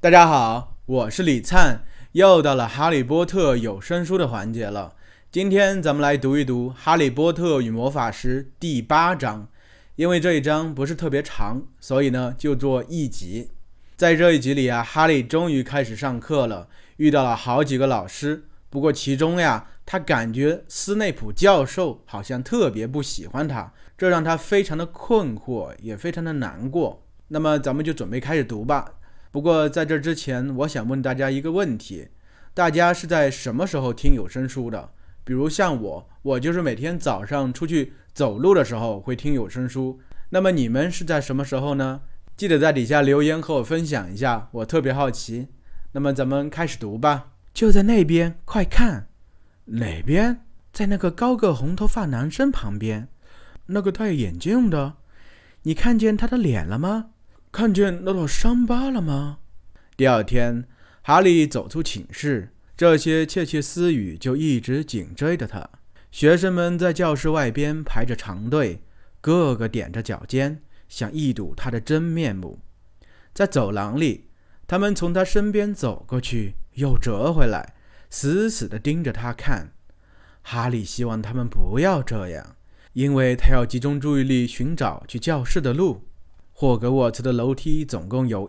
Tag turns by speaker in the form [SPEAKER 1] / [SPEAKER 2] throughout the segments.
[SPEAKER 1] 大家好，我是李灿，又到了哈利波特有声书的环节了。今天咱们来读一读《哈利波特与魔法师》第8章，因为这一章不是特别长，所以呢就做一集。在这一集里哈利终于开始上课了，遇到了好几个老师，不过其中他感觉斯内普教授好像特别不喜欢他，这让他非常的困惑，也非常的难过。那么咱们就准备开始读吧。不过在这之前，我想问大家一个问题，大家是在什么时候听有声书的？比如像我就是每天早上出去走路的时候会听有声书。那么你们是在什么时候呢？记得在底下留言和我分享一下，我特别好奇。那么咱们开始读吧。就在那边，快看！哪边？在那个高个红头发男生旁边，那个戴眼镜的，你看见他的脸了吗？看见那道伤疤了吗？第二天，哈利走出寝室，这些窃窃私语就一直紧追着他。学生们在教室外边排着长队，个个踮着脚尖，想一睹他的真面目。在走廊里，他们从他身边走过去，又折回来，死死地盯着他看。哈利希望他们不要这样，因为他要集中注意力寻找去教室的路。霍格沃茨的楼梯总共有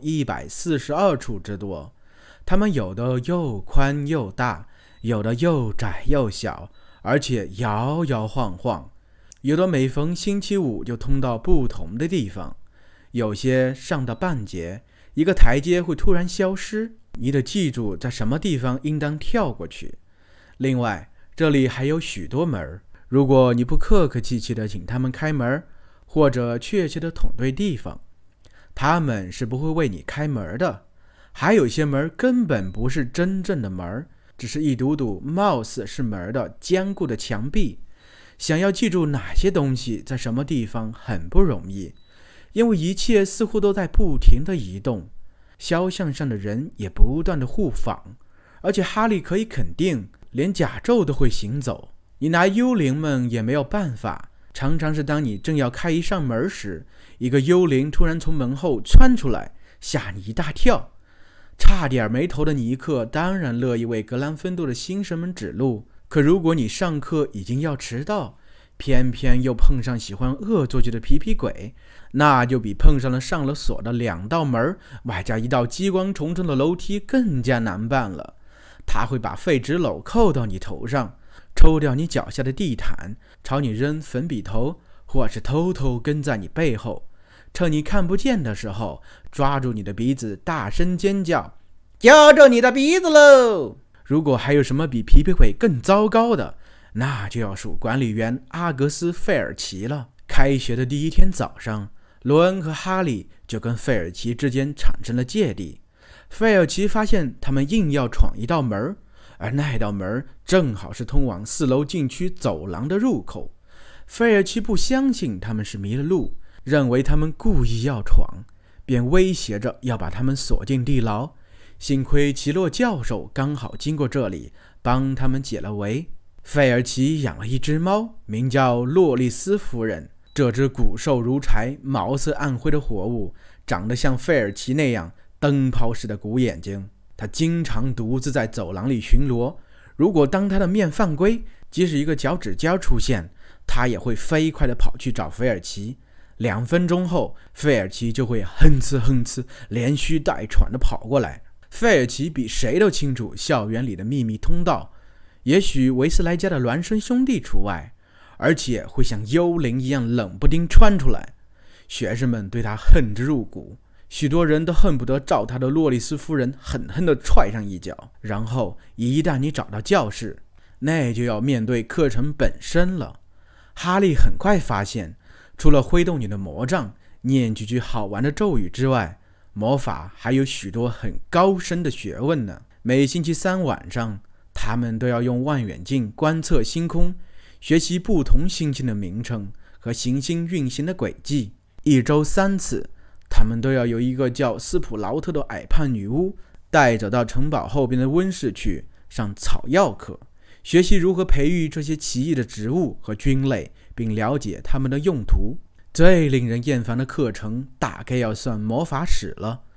[SPEAKER 1] 142处之多，它们有的又宽又大，有的又窄又小，而且摇摇晃晃，有的每逢星期五就通到不同的地方，有些上到半截，一个台阶会突然消失，你得记住在什么地方应当跳过去。另外，这里还有许多门，如果你不客客气气地请他们开门，或者确切地捅对地方，他们是不会为你开门的。还有些门根本不是真正的门，只是一堵堵貌似是门的坚固的墙壁。想要记住哪些东西在什么地方很不容易，因为一切似乎都在不停地移动，肖像上的人也不断地互访，而且哈利可以肯定，连甲胄都会行走。你拿幽灵们也没有办法，常常是当你正要开一扇门时，一个幽灵突然从门后窜出来，吓你一大跳。差点没头的尼克当然乐意为格兰芬多的新生们指路，可如果你上课已经要迟到，偏偏又碰上喜欢恶作剧的皮皮鬼，那就比碰上了上了锁的2道门外加一道激光重重的楼梯更加难办了。他会把废纸篓扣到你头上，抽掉你脚下的地毯，朝你扔粉笔头，或是偷偷跟在你背后，趁你看不见的时候抓住你的鼻子大声尖叫，揪住你的鼻子喽！如果还有什么比皮皮鬼更糟糕的，那就要数管理员阿格斯·费尔奇了。开学的第一天早上，罗恩和哈利就跟费尔奇之间产生了芥蒂。费尔奇发现他们硬要闯一道门，而那道门正好是通往4楼禁区走廊的入口。费尔奇不相信他们是迷了路，认为他们故意要闯，便威胁着要把他们锁进地牢。幸亏奇洛教授刚好经过这里，帮他们解了围。费尔奇养了一只猫，名叫洛丽丝夫人。这只骨瘦如柴、毛色暗灰的活物，长得像费尔奇那样灯泡似的鼓眼睛。他经常独自在走廊里巡逻，如果当他的面犯规，即使一个脚趾尖出现，他也会飞快地跑去找费尔奇。2分钟后，费尔奇就会哼哧哼哧连吁带喘地跑过来。费尔奇比谁都清楚校园里的秘密通道，也许维斯莱家的孪生兄弟除外，而且会像幽灵一样冷不丁窜出来。学生们对他恨之入骨，许多人都恨不得照他的洛丽丝夫人狠狠地踹上一脚。然后一旦你找到教室，那就要面对课程本身了。哈利很快发现，除了挥动你的魔杖，念几句好玩的咒语之外，魔法还有许多很高深的学问呢。每星期3晚上，他们都要用望远镜观测星空，学习不同星星的名称和行星运行的轨迹。1周3次，他们都要有一个叫斯普劳特的矮胖女巫带走到城堡后边的温室去上草药课，学习如何培育这些奇异的植物和菌类，并了解它们的用途。最令人厌烦的课程大概要算魔法史了。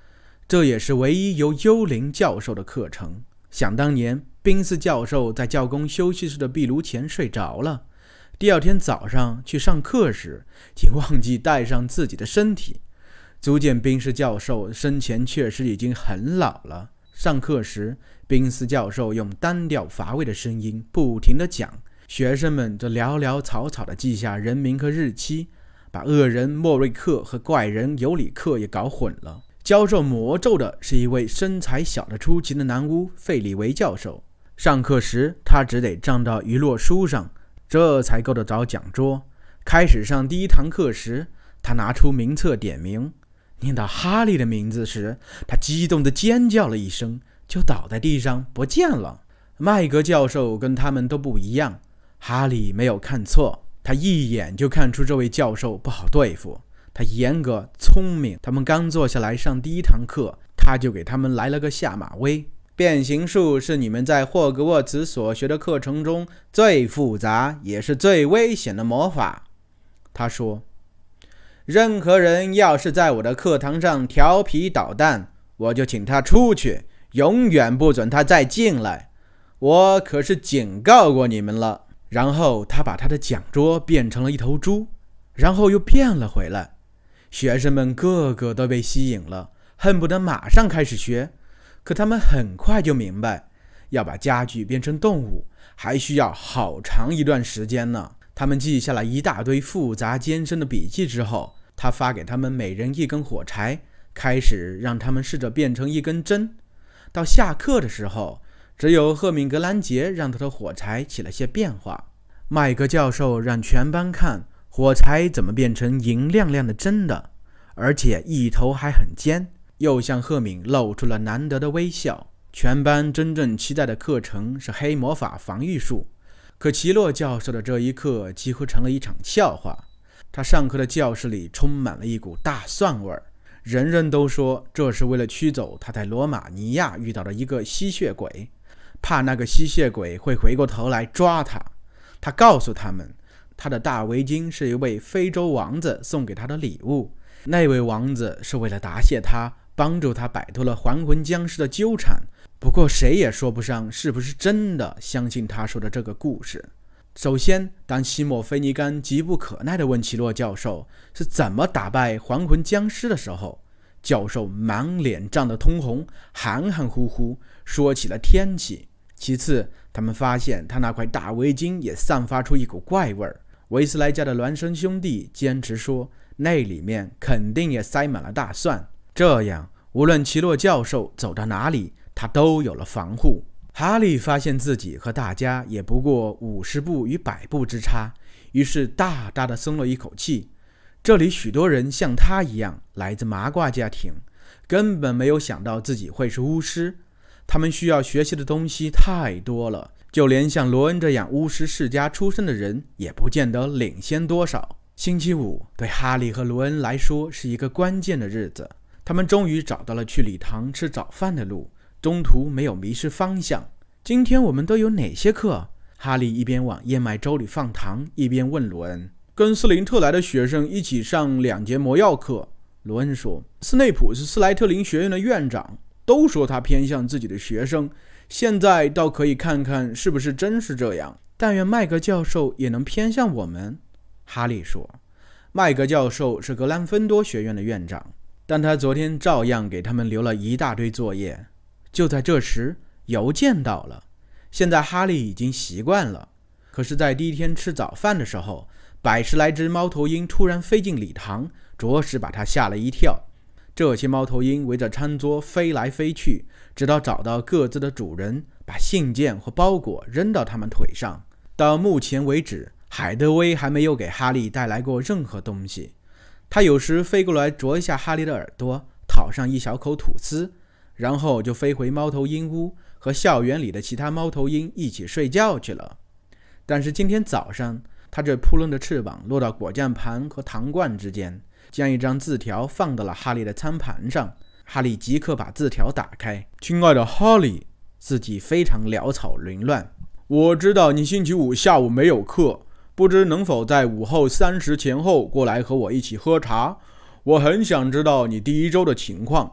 [SPEAKER 1] 这也是唯一由幽灵教授的课程。想当年，宾斯教授在教工休息室的壁炉前睡着了，第二天早上去上课时，竟忘记带上自己的身体，足见宾斯教授生前确实已经很老了。上课时，宾斯教授用单调乏味的声音不停地讲，学生们则潦潦草草地记下人名和日期，把恶人莫瑞克和怪人尤里克也搞混了。教授魔咒的是一位身材小得出奇的男巫费里维教授。上课时，他只得站到一摞书上，这才够得着讲桌。开始上第一堂课时，他拿出名册点名，念到哈利的名字时，他激动地尖叫了一声，就倒在地上不见了。麦格教授跟他们都不一样，哈利没有看错，他一眼就看出这位教授不好对付。他严格聪明，他们刚坐下来上第一堂课，他就给他们来了个下马威。变形术是你们在霍格沃茨所学的课程中最复杂也是最危险的魔法。他说，任何人要是在我的课堂上调皮捣蛋，我就请他出去，永远不准他再进来。我可是警告过你们了。然后他把他的讲桌变成了一头猪，然后又变了回来。学生们个个都被吸引了，恨不得马上开始学。可他们很快就明白，要把家具变成动物，还需要好长一段时间呢。他们记下了一大堆复杂艰深的笔记之后，他发给他们每人一根火柴，开始让他们试着变成一根针。到下课的时候，只有赫敏格兰杰让他的火柴起了些变化。麦格教授让全班看火柴怎么变成银亮亮的针的，而且一头还很尖，又向赫敏露出了难得的微笑。全班真正期待的课程是黑魔法防御术，可奇洛教授的这一课几乎成了一场笑话。他上课的教室里充满了一股大蒜味儿，人人都说这是为了驱走他在罗马尼亚遇到的一个吸血鬼，怕那个吸血鬼会回过头来抓他。他告诉他们，他的大围巾是一位非洲王子送给他的礼物，那位王子是为了答谢他，帮助他摆脱了还魂僵尸的纠缠。不过谁也说不上是不是真的相信他说的这个故事。首先，当西莫菲尼甘急不可耐地问奇洛教授是怎么打败还魂僵尸的时候，教授满脸涨得通红，含含糊糊说起了天气。其次，他们发现他那块大围巾也散发出一股怪味儿。维斯莱家的孪生兄弟坚持说，那里面肯定也塞满了大蒜，这样无论奇洛教授走到哪里，他都有了防护。哈利发现自己和大家也不过50步与100步之差，于是大大的松了一口气。这里许多人像他一样来自麻瓜家庭，根本没有想到自己会是巫师。他们需要学习的东西太多了，就连像罗恩这样巫师世家出身的人也不见得领先多少。星期五对哈利和罗恩来说是一个关键的日子，他们终于找到了去礼堂吃早饭的路，中途没有迷失方向。今天我们都有哪些课？哈利一边往燕麦粥里放糖，一边问罗恩。跟斯林特来的学生一起上2节魔药课。罗恩说，斯内普是斯莱特林学院的院长，都说他偏向自己的学生，现在倒可以看看是不是真是这样。但愿麦格教授也能偏向我们。哈利说，麦格教授是格兰芬多学院的院长，但他昨天照样给他们留了一大堆作业。就在这时，邮件到了。现在哈利已经习惯了，可是在第一天吃早饭的时候，100来只猫头鹰突然飞进礼堂，着实把他吓了一跳。这些猫头鹰围着餐桌飞来飞去，直到找到各自的主人，把信件或包裹扔到他们腿上。到目前为止，海德薇还没有给哈利带来过任何东西。他有时飞过来啄一下哈利的耳朵，讨上一小口吐司，然后就飞回猫头鹰屋，和校园里的其他猫头鹰一起睡觉去了。但是今天早上，他这扑棱的翅膀落到果酱盘和糖罐之间，将一张字条放到了哈利的餐盘上。哈利即刻把字条打开。亲爱的哈利，字迹非常潦草凌乱。我知道你星期五下午没有课，不知能否在午后3时前后过来和我一起喝茶。我很想知道你第一周的情况。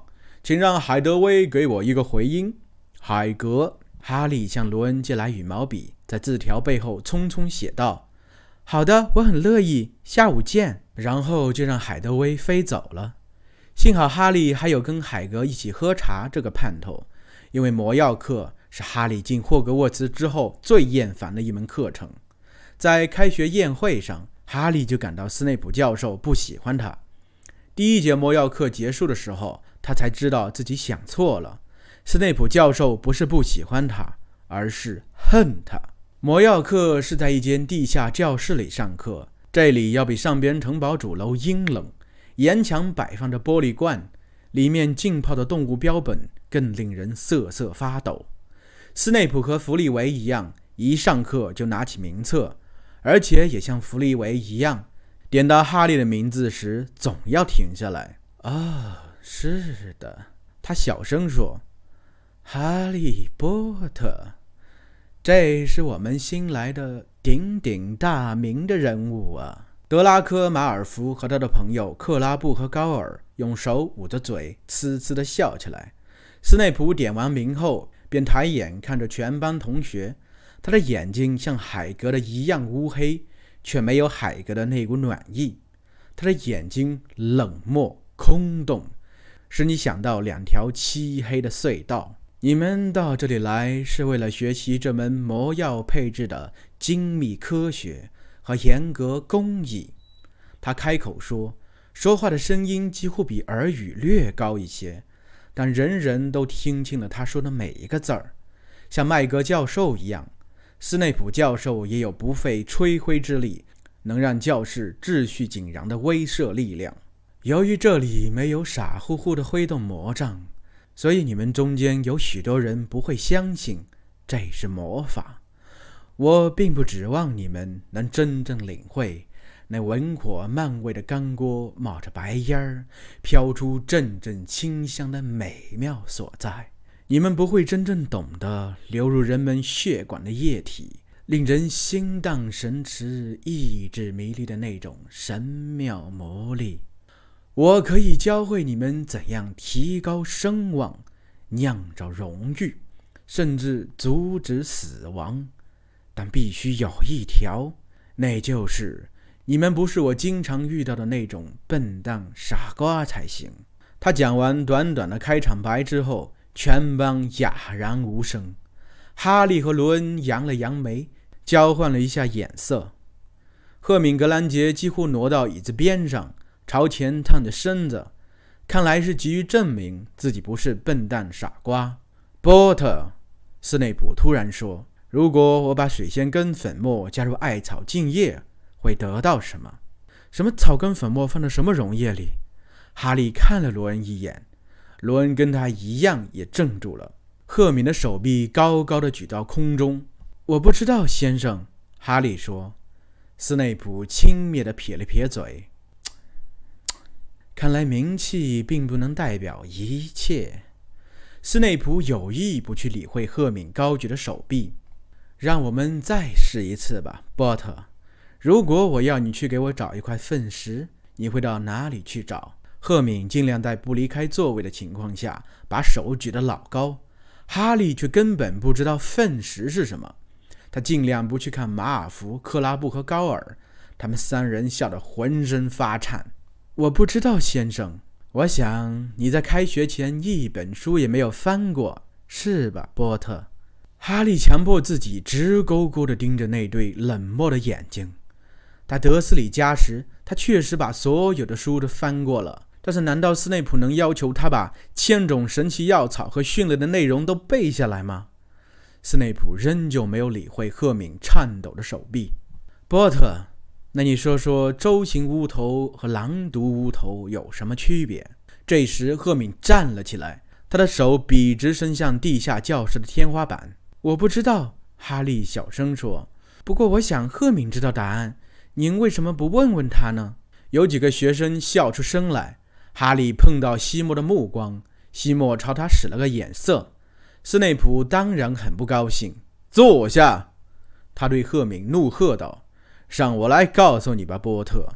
[SPEAKER 1] 请让海德薇给我一个回音。海格。哈利向罗恩借来羽毛笔，在字条背后匆匆写道：好的，我很乐意，下午见。然后就让海德薇飞走了。幸好哈利还有跟海格一起喝茶这个盼头，因为魔药课是哈利进霍格沃茨之后最厌烦的一门课程。在开学宴会上，哈利就感到斯内普教授不喜欢他。第一节魔药课结束的时候，他才知道自己想错了。斯内普教授不是不喜欢他，而是恨他。魔药课是在一间地下教室里上课，这里要比上边城堡主楼阴冷，沿墙摆放着玻璃罐，里面浸泡的动物标本更令人瑟瑟发抖。斯内普和弗利维一样，一上课就拿起名册，而且也像弗利维一样，点到哈利的名字时总要停下来。是的，他小声说，哈利波特，这是我们新来的鼎鼎大名的人物啊。德拉科马尔福和他的朋友克拉布和高尔用手捂着嘴呲呲地笑起来。斯内普点完名后便抬眼看着全班同学，他的眼睛像海格的一样乌黑，却没有海格的那股暖意。他的眼睛冷漠空洞，使你想到两条漆黑的隧道。你们到这里来是为了学习这门魔药配置的精密科学和严格工艺。他开口说话的声音几乎比耳语略高一些，但人人都听清了他说的每一个字儿。像麦格教授一样，斯内普教授也有不费吹灰之力能让教室秩序井然的威慑力量。由于这里没有傻乎乎的挥动魔杖，所以你们中间有许多人不会相信这是魔法。我并不指望你们能真正领会那文火漫味的干锅冒着白烟儿，飘出阵阵清香的美妙所在。你们不会真正懂得流入人们血管的液体，令人心荡神驰、意志迷离的那种神妙魔力。我可以教会你们怎样提高声望，酿造荣誉，甚至阻止死亡，但必须有一条，那就是你们不是我经常遇到的那种笨蛋傻瓜才行。他讲完短短的开场白之后，全班哑然无声。哈利和罗恩扬了扬眉，交换了一下眼色。赫敏格兰杰几乎挪到椅子边上，朝前探着身子，看来是急于证明自己不是笨蛋傻瓜。波特，斯内普突然说，如果我把水仙根粉末加入艾草净液，会得到什么？什么草根粉末放到什么溶液里？哈利看了罗恩一眼，罗恩跟他一样也怔住了。赫敏的手臂高高的举到空中。我不知道，先生，哈利说。斯内普轻蔑地撇了撇嘴，看来名气并不能代表一切。斯内普有意不去理会赫敏高举的手臂。让我们再试一次吧，波特。如果我要你去给我找一块粪石，你会到哪里去找？赫敏尽量在不离开座位的情况下把手举得老高。哈利却根本不知道粪石是什么。他尽量不去看马尔福、克拉布和高尔，他们三人笑得浑身发颤。我不知道，先生。我想你在开学前一本书也没有翻过，是吧，波特？哈利强迫自己直勾勾地盯着那对冷漠的眼睛。在德斯里家时，他确实把所有的书都翻过了，但是难道斯内普能要求他把1000种神奇药草和训练的内容都背下来吗？斯内普仍旧没有理会赫敏颤抖的手臂。波特，那你说说舟形乌头和狼毒乌头有什么区别？这时赫敏站了起来，他的手笔直伸向地下教室的天花板。我不知道，哈利小声说。不过我想赫敏知道答案，您为什么不问问他呢？有几个学生笑出声来。哈利碰到西莫的目光，西莫朝他使了个眼色。斯内普当然很不高兴。坐下，他对赫敏怒喝道，让我来告诉你吧，波特，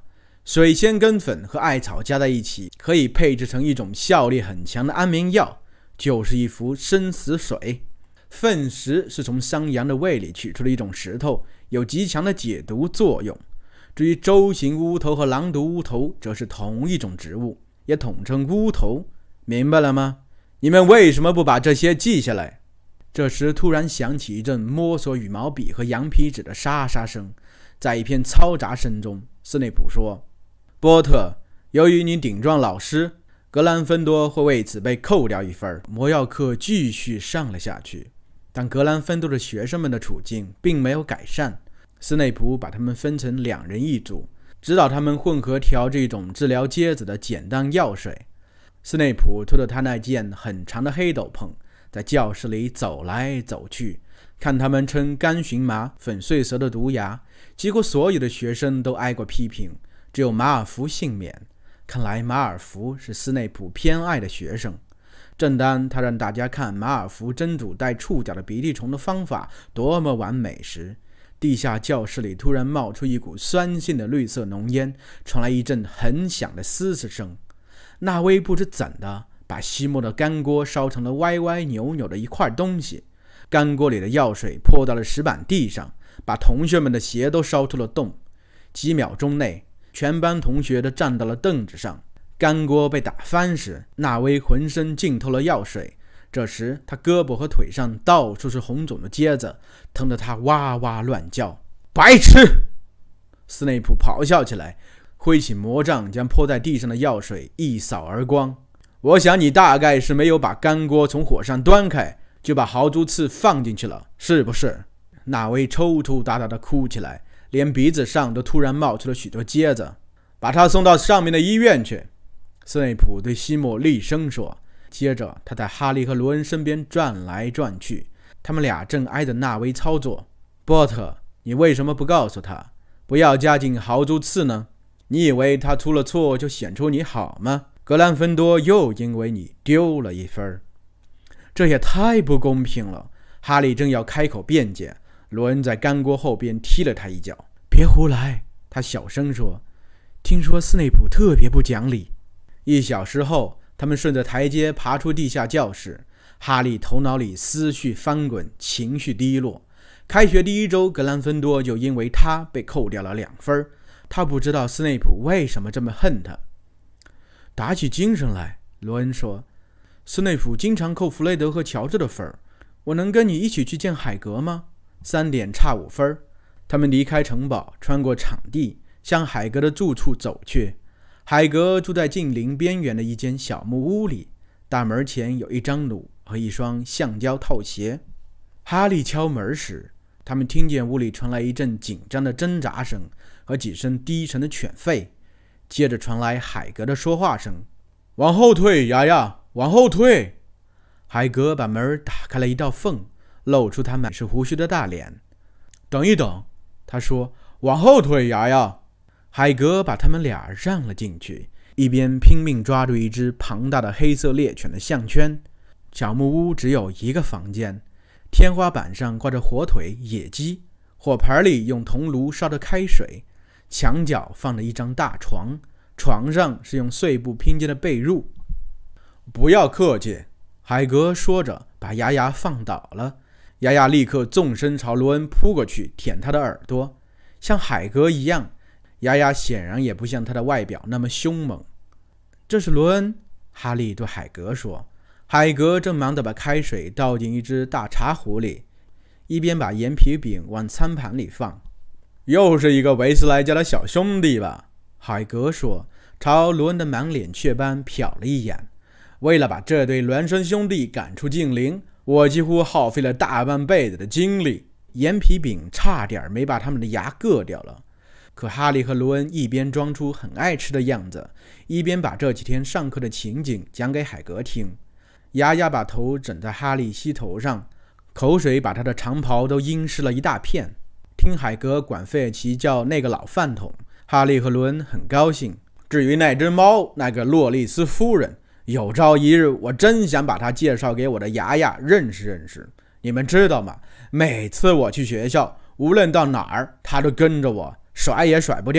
[SPEAKER 1] 水仙根粉和艾草加在一起，可以配制成一种效力很强的安眠药，就是一副生死水。粪石是从山羊的胃里取出的一种石头，有极强的解毒作用。至于舟形乌头和狼毒乌头，则是同一种植物，也统称乌头。明白了吗？你们为什么不把这些记下来？这时突然响起一阵摸索羽毛笔和羊皮纸的沙沙声，在一片嘈杂声中，斯内普说：波特，由于你顶撞老师，格兰芬多会为此被扣掉1分。魔药课继续上了下去，但格兰芬多的学生们的处境并没有改善。斯内普把他们分成2人一组，指导他们混合调制一种治疗疖子的简单药水。斯内普拖着他那件很长的黑斗篷，在教室里走来走去，看他们称干荨麻、粉碎蛇的毒牙。几乎所有的学生都挨过批评，只有马尔福幸免。看来马尔福是斯内普偏爱的学生。正当他让大家看马尔福蒸煮带触角的鼻涕虫的方法多么完美时，地下教室里突然冒出一股酸性的绿色浓烟，传来一阵很响的嘶嘶声。纳威不知怎的把西莫的干锅烧成了歪歪扭扭的一块东西，干锅里的药水泼到了石板地上，把同学们的鞋都烧出了洞。几秒钟内，全班同学都站到了凳子上。干锅被打翻时，纳威浑身浸透了药水。这时他胳膊和腿上到处是红肿的疖子，疼得他哇哇乱叫。白痴！斯内普咆哮起来，挥起魔杖将泼在地上的药水一扫而光。我想你大概是没有把干锅从火上端开，就把豪猪刺放进去了，是不是？纳威抽抽搭搭地哭起来，连鼻子上都突然冒出了许多疖子。把他送到上面的医院去。斯内普对西莫厉声说。接着他在哈利和罗恩身边转来转去，他们俩正挨着纳威操作。波特，你为什么不告诉他不要加进豪猪刺呢？你以为他出了错就显出你好吗？格兰芬多又因为你丢了1分。这也太不公平了。哈利正要开口辩解，罗恩在干锅后边踢了他一脚。别胡来，他小声说，听说斯内普特别不讲理。1小时后，他们顺着台阶爬出地下教室。哈利头脑里思绪翻滚，情绪低落。开学第1周，格兰芬多就因为他被扣掉了2分。他不知道斯内普为什么这么恨他。打起精神来，罗恩说，斯内普经常扣弗雷德和乔治的分。我能跟你一起去见海格吗？3点差5分。他们离开城堡，穿过场地，向海格的住处走去。海格住在近邻边缘的一间小木屋里，大门前有一张弩和一双橡胶套鞋。哈利敲门时，他们听见屋里传来一阵紧张的挣扎声和几声低沉的犬吠，接着传来海格的说话声：往后退，牙牙，往后退。海格把门打开了一道缝，露出他满是胡须的大脸。等一等，他说，往后退，牙牙。海格把他们俩让了进去，一边拼命抓住一只庞大的黑色猎犬的项圈。小木屋只有1个房间，天花板上挂着火腿、野鸡，火盆里用铜炉烧着开水，墙角放着一张大床，床上是用碎布拼接的被褥。不要客气，海格说着把牙牙放倒了。牙牙立刻纵身朝罗恩扑过去，舔他的耳朵。像海格一样，牙牙显然也不像他的外表那么凶猛。这是罗恩，哈利对海格说。海格正忙地把开水倒进一只大茶壶里，一边把盐皮饼往餐盘里放。又是一个维斯莱家的小兄弟吧？海格说，朝罗恩的满脸雀斑瞟了一眼。为了把这对孪生兄弟赶出近邻，我几乎耗费了大半辈子的精力，盐皮饼差点没把他们的牙硌掉了。可哈利和罗恩一边装出很爱吃的样子，一边把这几天上课的情景讲给海格听。牙牙把头枕在哈利膝头上，口水把他的长袍都阴湿了一大片。听海格管费尔奇叫那个老饭桶，哈利和罗恩很高兴。至于那只猫，那个洛丽丝夫人，有朝一日我真想把她介绍给我的牙牙认识认识。你们知道吗？每次我去学校，无论到哪儿，她都跟着我，甩也甩不掉，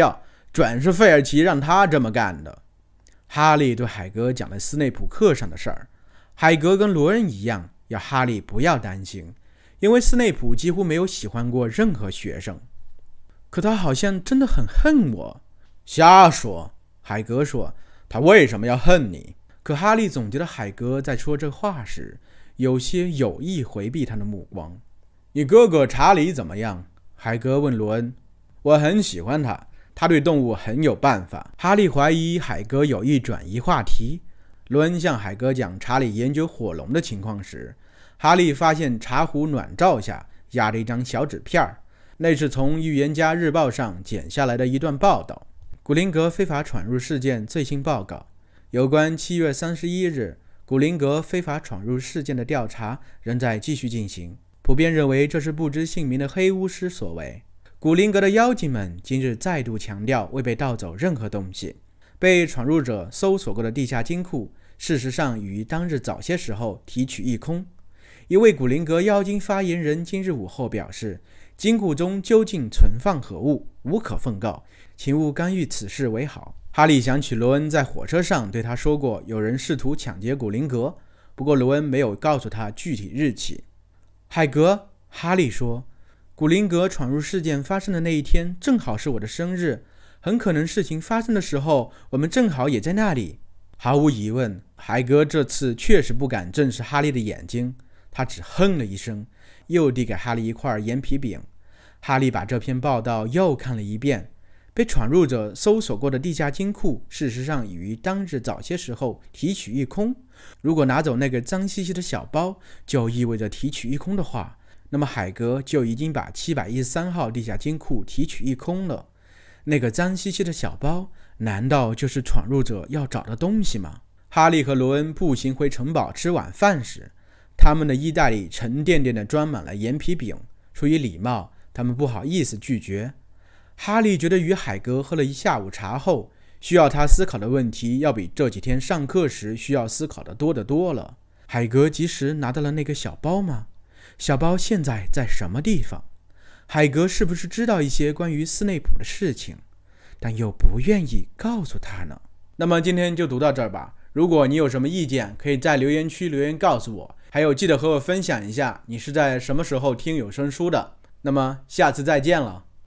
[SPEAKER 1] 准是费尔奇让他这么干的。哈利对海格讲了斯内普课上的事儿。海格跟罗恩一样，要哈利不要担心，因为斯内普几乎没有喜欢过任何学生。可他好像真的很恨我。瞎说，海格说，他为什么要恨你？可哈利总觉得海格在说这话时，有些有意回避他的目光。你哥哥查理怎么样？海格问罗恩。我很喜欢他，他对动物很有办法。哈利怀疑海格有意转移话题。罗恩向海格讲查理研究火龙的情况时，哈利发现茶壶暖罩下压着一张小纸片，那是从《预言家日报》上剪下来的一段报道。古灵阁非法闯入事件最新报告，有关7月31日古灵阁非法闯入事件的调查仍在继续进行，普遍认为这是不知姓名的黑巫师所为。古灵阁的妖精们今日再度强调未被盗走任何东西，被闯入者搜索过的地下金库事实上于当日早些时候提取一空。一位古灵阁妖精发言人今日午后表示，金库中究竟存放何物，无可奉告，请勿干预此事为好。哈利想起罗恩在火车上对他说过有人试图抢劫古灵阁，不过罗恩没有告诉他具体日期。海格，哈利说，古灵阁闯入事件发生的那一天正好是我的生日，很可能事情发生的时候我们正好也在那里。毫无疑问，海格这次确实不敢正视哈利的眼睛，他只哼了一声，又递给哈利一块盐皮饼。哈利把这篇报道又看了一遍。被闯入者搜索过的地下金库事实上已于当日早些时候提取一空。如果拿走那个脏兮兮的小包就意味着提取一空的话，那么海格就已经把713号地下金库提取一空了。那个脏兮兮的小包难道就是闯入者要找的东西吗？哈利和罗恩步行回城堡吃晚饭时，他们的衣袋里沉甸甸地装满了盐皮饼，出于礼貌，他们不好意思拒绝。哈利觉得与海格喝了一下午茶后，需要他思考的问题要比这几天上课时需要思考的多得多了。海格及时拿到了那个小包吗？小包现在在什么地方？海格是不是知道一些关于斯内普的事情，但又不愿意告诉他呢？那么今天就读到这儿吧。如果你有什么意见，可以在留言区留言告诉我，还有记得和我分享一下你是在什么时候听有声书的。那么下次再见了。